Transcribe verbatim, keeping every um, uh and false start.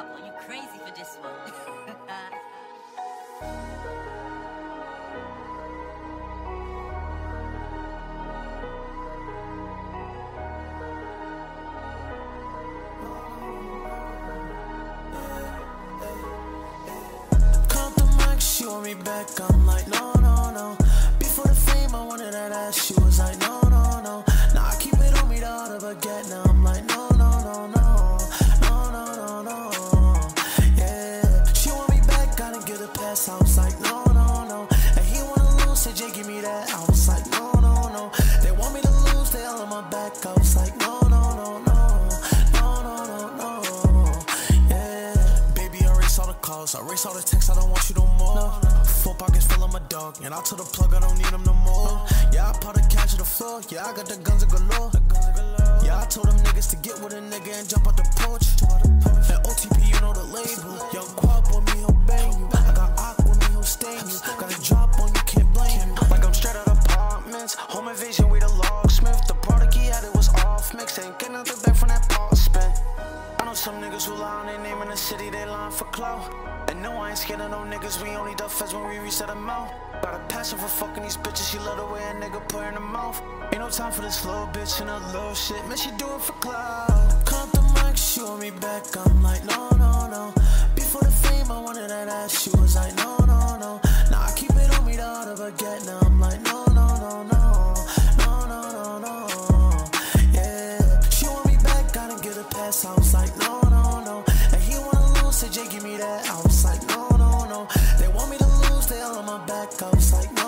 couple. You crazy for this one. She want me back, I'm like, no, no, no. Before the fame, I wanted that ass, she was like, no, no, no. Now I keep it on me, the other baguette, now I'm like, no, no, no, no. No, no, no, no. Yeah, she want me back, gotta get a pass, I was like, no, no, no. And he wanna lose, said, Jay, give me that, I was like, no, no, no. They want me to lose, they all on my back, I was like, no, no, no, no. No, no, no, no. Yeah, baby, erase all the calls, erase all the texts, I don't want you no more. No, no. Full pockets full of my dog, and out to the plug, I don't need them no more. No. Yeah, I put the cash to the floor, yeah, I got the guns of galore. Yeah, I told them niggas to get with a nigga and jump out the porch. And O T P, you know the label. Young Quab on me, he'll bang you. I got Aqua on me, he'll stain you. Got a drop on you, can't blame you. Like I'm straight out of apartments, home invasion, we the locksmith. The product he had, it was off mix. Ain't get nothing back from that pot spent. I know some niggas who lie on their name in the city, they lying for clout. And no, I ain't scared of no niggas, we only duck feds when we reset them out. Got a passion for fucking these bitches, she love the way a nigga put her in the mouth. Ain't no time for this little bitch and her little shit, man, she do it for clout. Come the mic, she want me back, I'm like, no, no, no. Before the fame, I wanted that ass, she was like, no, no, no. Now I keep it on me, the other baguette, now I'm like, no, no, no, no. No, no, no, no. Yeah, she want me back, gotta get a pass, I was like, no, no, no. And he wanna lose, said, Jay, give me that, I was like, no, no, no. They want me to lose, they all on my back, I was like, no.